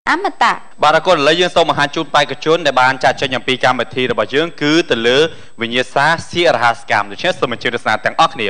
อมตะบาร์กอนเลยยื่นส่งมาหาจูนไปกระชนในบ้านจัดเช่นอย่างปีการบัตรทีระบายยื่นคือตะลือวิญญาณเสียรหัสกรรมโดยเช่นสมัยเจริญศาสตร์แต่งออกเนี่ย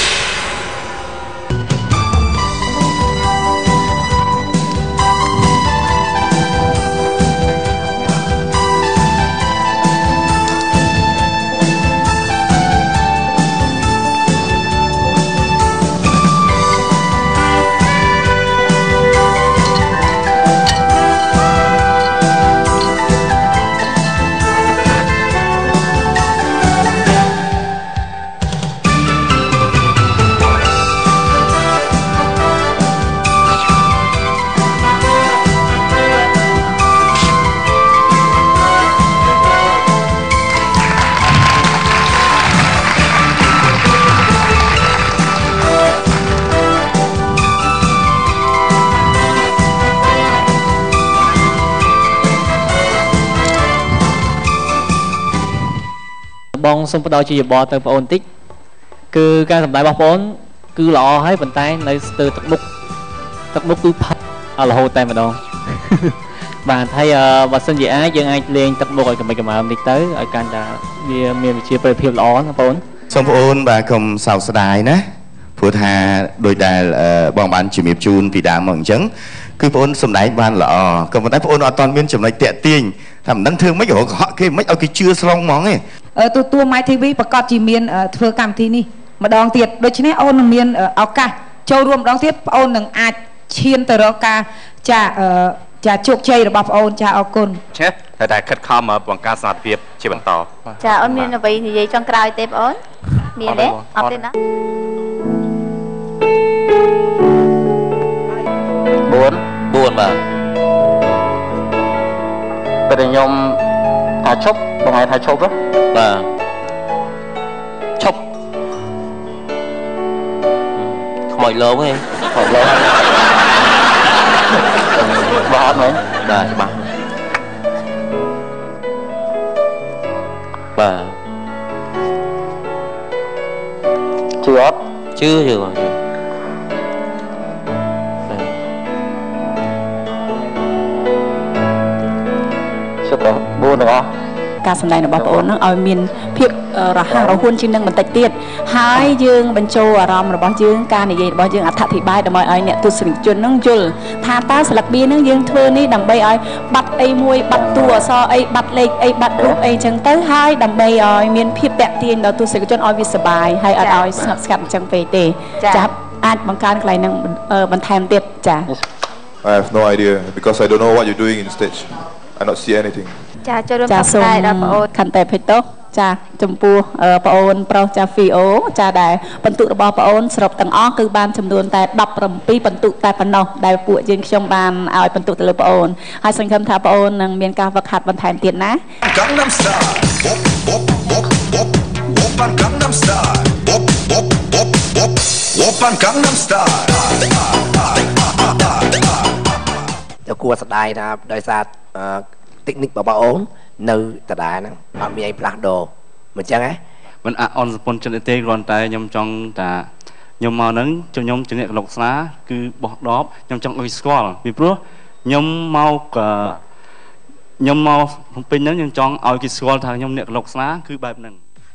บองสมปดอยจีบอเติมโอนติกคือการทำลายบอลโอนคือหล่อให้บนใต้ในสเตอร์ตักมุกคือพัดเอาละโหแต่มาดองบานไทยวัดสัญญายังไงเลี้ยงตักมุกกับไปกับมาดิเตอร์การจะมีเชียร์เพียบล้อนะโอนสมโอนบาคมสาวสดายนะผู้ทาโดยได้บองบันจิมิบจูนปีดาเหมือนจังคือโอนสมได้บ้านหล่อก็บนใต้โอนตอนเมียนจำเลยเตะเตียงทำนั่นเธอไม่หัวเขาคือไม่เอาคือเชื่อสลองมองไงตัวไม้ทีวีประกอบจีเมียนเพื่อการที่นี่มาดองเตียดโดยเฉพาะโอนเมียนเอากะโจรวมดองเตียดโอนหนึ่งอาจเชียนแต่เรากาจะโชคชัยระบบโอนจะเอาคนเช่แต่คัดข้ามมาบังการสาธิตเชื่อมันต่อจะโอนเมียนเอาไปที่ยัยจังกรายเต็มโอนเมียนเด้เอาเต็มนะบุญมาเป็นยมหาชกบางไงหาชกแล้วชกขโมยโลไงขโมยโลบ้าไหมได้บ้าชื่อชื่อบุญเหรอการแสดงរបស់បងប្អូននឹងឲ្យមានភាពរហ័សរហួនជាងនឹងបន្តិចទៀតហើយយើងបញ្ចូលអារម្មណ៍របស់យើងការនិយាយរបស់យើងអត្ថិប្បាយដើម្បីឲ្យអ្នកទស្សនិកជននឹងយល់ថាតើស្លឹកបៀនឹងយើងធ្វើនេះដើម្បីឲ្យបាត់អីមួយបាត់តួអក្សរអីបាត់លេខអីបាត់រូបអីចឹងទៅហើយដើម្បីឲ្យមានភាពតាក់ទាញដល់ទស្សនិកជនឲ្យវាសប្បាយហើយអត់ឲ្យស្ងប់ស្ងាត់អញ្ចឹងពេកទេចាប់អាចបង្កើនកន្លែងនឹងបន្ថែមទៀតចា I have no idea because I don't know what you're doing in stage I not see anything ចាចូលរួមផ្សាយដល់បងអូនខន្តីភិតោចាចំពោះបងអូនប្រុសចា VO ចាដែលបន្ទុករបស់បងអូនសរុបទាំងអស់គឺបានចំនួនតែ17បន្ទុកតែប៉ុណ្ណោះដែលពួកយើងខ្ញុំបានឲ្យបន្ទុកទៅលើបងអូនហើយសង្ឃឹមថាបងអូននឹងមានការវឹកហាត់បន្ថែមទៀតណា Gangnam Style Oppan Gangnam Style Oppan Gangnam Style จะគួរស្ដាយណាដោយសារเทคนิคបងអូននៅតដែរហ្នឹងអត់មានអីផ្លាស់ដូរមិនចឹងហ៎មិនអនសពុនចិត្តទេគ្រាន់តែខ្ញុំចង់ថាខ្ញុំមកហ្នឹងខ្ញុំជំនះកលុកស្នាគឺបោះដបខ្ញុំចង់ឲ្យស្គាល់ពីព្រោះខ្ញុំមកពេញហ្នឹងខ្ញុំចង់ឲ្យគេស្គាល់ថាខ្ញុំអ្នកកលុកស្នាគឺបែបហ្នឹង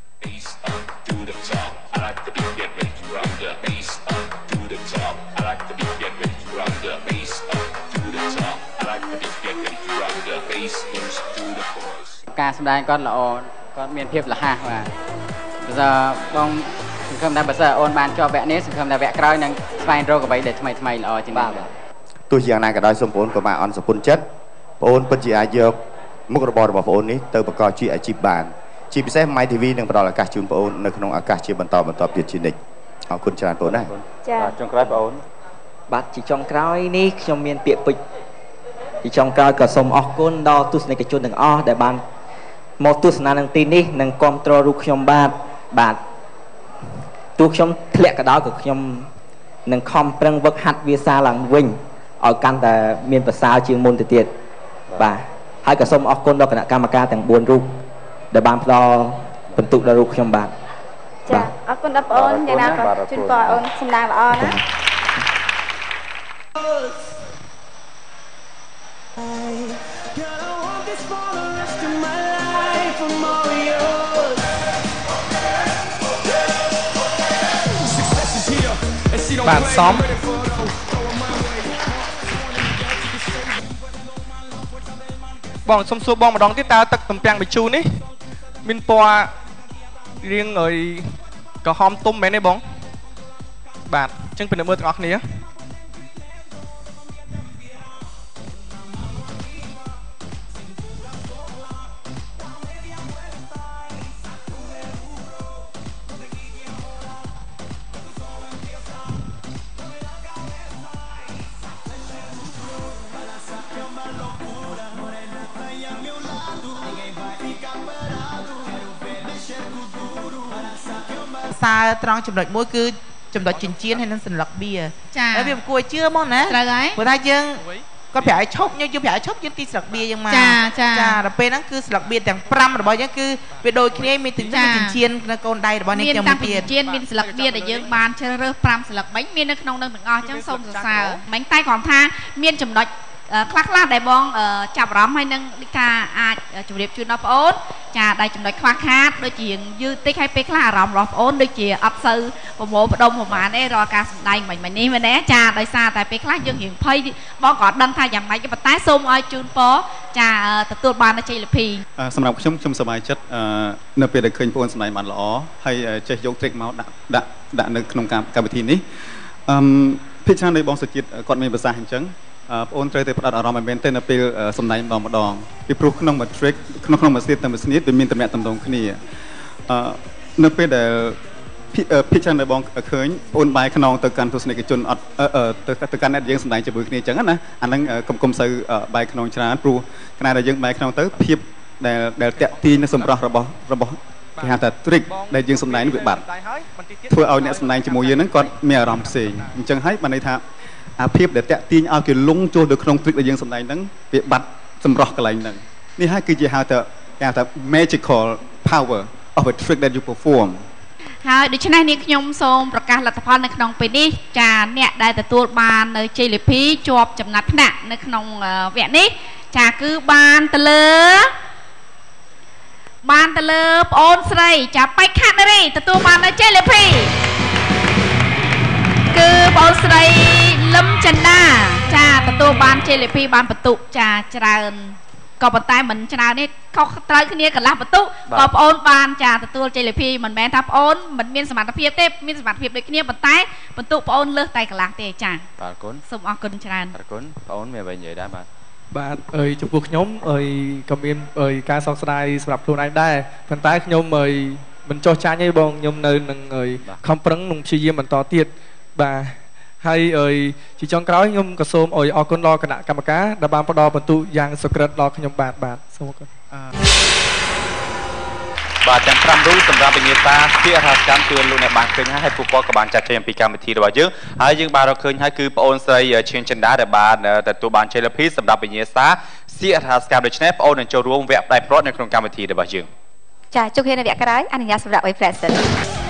ការសម្ដែងគាត់ល្អគាត់មានភាពរហ័សបាទបើបងសង្ឃឹមថាបើសិនអូនបានជាប់វគ្គនេះសង្ឃឹមថាវគ្គក្រោយនឹងស្វែងរកអ្វីដែលថ្មីល្អជាងនេះទោះយ៉ាងណាក៏ដោយសូមបងប្អូនក៏បានអន់សពុនចិត្តបងប្អូនពិតជាអាចយកមុខរបររបស់បងប្អូននេះទៅប្រកបជាអាជីពបានជាពិសេស My TV នឹងផ្ដល់ឱកាសជូនបងប្អូននៅក្នុងឱកាសជាបន្តទៀតជានិច្ចអរគុណច្រើនបងប្អូនណាចាចុងក្រោយបងប្អូនបាទជាចុងក្រោយនេះខ្ញុំមានពាក្យពេចន៍ជាចុងក្រោយក៏សូមអរគុណដល់ទស្សនិកជនទាំងអស់ដែលបានមកទស្សនានៅទីនេះនិងគ្រប់គ្រងរូបខ្ញុំបាទទោះខ្ញុំធ្លាក់ក៏ដោយក៏ខ្ញុំនឹងខំប្រឹងវឹកហាត់វាសាឡើងវិញឲ្យកាន់តែមានប្រសើរជាងមុនទៅទៀតបាទហើយក៏សូមអរគុណដល់គណៈកម្មការទាំង4រូបដែលបានផ្ដល់បន្ទុកដល់រូបខ្ញុំបាទចាអរគុណដល់បងអូនយ៉ាងណាក៏ជូនពរអូនសម្ដែងល្អណា bạn xóm bọn xóm xua bọn mà đón tiếp ta tật tầm piang bị chu ní min po riêng người có hom tôm mấy này bóng bạn chânเป็นmưa ngọt này xa trong chấm đợi mỗi cứ chấm đợi chiến hay nên sình lọc bia đấy vì cùi chưa món nè vừa thay dương có phải chốc nhưng chưa phải chốc chứ tí sọc bia nhưng mà là bên đó cứ sọc biaទាំង 5 rồi bao nhiêu cứ về đôi khi mình từng cái chiến là con đây rồi bao nhiêu chấm bia chiến mình sọc bia để dương bàn chơi rơ 5 sọc bánh miên nó không đang được ngon chẳng xong rồi sao bánh tay còn tha miên chấm đợi khắc lát đại bong chạp rắm hay nâng đi ca chủ điệp chưa nó ổn chà đây chấm đợi khoác hát đôi chuyện dư tích hay pek là rắm rắm ổn đôi chuyện ấp sư và mổ đông một màn đấy rồi ca đây mình đi mà né chà đây xa tại pek là dương hiện phơi bong gọt đăng thay giảm máy cái bật tái xôm ơi chun phó chà tập tuột bàn nó chơi là pì សម្រាប់ខ្ញុំសប្បាយចិត្តនៅពេលដែលឃើញបងសម្ដែងបានល្អហើយចេះយក trick មកដាក់នៅក្នុងកម្មវិធីនេះភាគច្រើននៃបងសុជាតិគាត់មានប្រសាសន៍អញ្ចឹងបងអូនត្រូវតែផ្ដោតអារម្មណ៍ឲ្យមែនទេនៅពេលសម្ដែងម្ដងពីព្រោះក្នុងមួយ trick ក្នុងមួយ step ទៅមួយ snit វាមានតំណែងតំណងគ្នានៅពេលដែលភាគច្រើនដែលបងឃើញអូនបាយខ្នងទៅកាន់ទស្សនិកជនអត់ទៅកាន់អ្នកយើងសម្ដែងជាមួយគ្នាអញ្ចឹងណាអាហ្នឹងកុំសូវបាយខ្នងច្រើនព្រោះខណៈដែលយើងបាយខ្នងទៅភាពដែលតាក់ទាញនៅសម្រស់របស់គេហៅថា trick ដែលយើងសម្ដែងវាបាត់ធ្វើឲ្យអ្នកសម្ដែងជាមួយយើងហ្នឹងគាត់មានអារម្មណ៍ផ្សេងអញ្ចឹងហើយបានន័យថាអាភាពដែលតាក់ទាញឲ្យគេលងចូលទៅក្នុង trick ដែលយើងសម្ដែងហ្នឹងវាបាត់សម្រស់កន្លែងហ្នឹងនេះហើយគឺជាហៅថា magical power of a trick that you perform ហើយដូច្នេះនាងខ្ញុំសូមប្រកាសលទ្ធផលនៅក្នុងពេលនេះចាអ្នកដែលទទួលបាននៅជ័យលាភីជាប់ចំណាត់ថ្នាក់នៅក្នុងវគ្គនេះចាគឺបានទៅលើប្អូនស្រីចាបៃខាត់នារីទទួលបាននៅជ័យលាភីគឺប្អូនស្រីលឹមចិន្តាចាទទួលបានជ័យលាភីបានបន្ទុកចាច្រើនក៏ប៉ុន្តែមិនច្រើននេះខុសត្រូវគ្នាកន្លះបន្ទុកក៏ប្អូនបានចាទទួលជ័យលាភីមិនមែនថាប្អូនមិនមានសមត្ថភាពទេមានសមត្ថភាពដូចគ្នាប៉ុន្តែបន្ទុកប្អូនលើសតែកន្លះទេចាបាទគុណសូមអរគុណច្រើនអរគុណប្អូនមានអ្វីនិយាយដែរបាទចំពោះខ្ញុំក៏មានការសោកស្ដាយសម្រាប់ខ្លួនឯងដែរប៉ុន្តែខ្ញុំមិនចោះចាញ់ទេបងខ្ញុំនៅនឹងខំប្រឹងនឹងព្យាយាមបន្តទៀតបាទហើយជាចុងក្រោយខ្ញុំក៏សូមអរគុណដល់គណៈកម្មការដែលបានផ្ដល់បន្ទុកយ៉ាងសុក្រិតដល់ខ្ញុំបាទសូមអរគុណបាទទាំង5រូបសម្រាប់វិញ្ញាសាជាអធិកម្មគឺលោកអ្នកបានឃើញហើយពួកគាត់ក៏បានចាត់ចែងអំពីកម្មវិធីរបស់យើងហើយយើងបានរកឃើញហើយគឺប្អូនស្រីឈៀនចិន្តាដែលបានទទួលបានជ័យលាភីសម្រាប់វិញ្ញាសាជាអធិកម្មដូច្នេះប្អូននឹងចូលរួមវគ្គផ្ដាច់ព្រាត់នៅក្នុងកម្មវិធីរបស់យើងចាជួបគ្នានៅវគ្គក្រោយអនុញ្ញាតសម្រាប់ឲ្យ present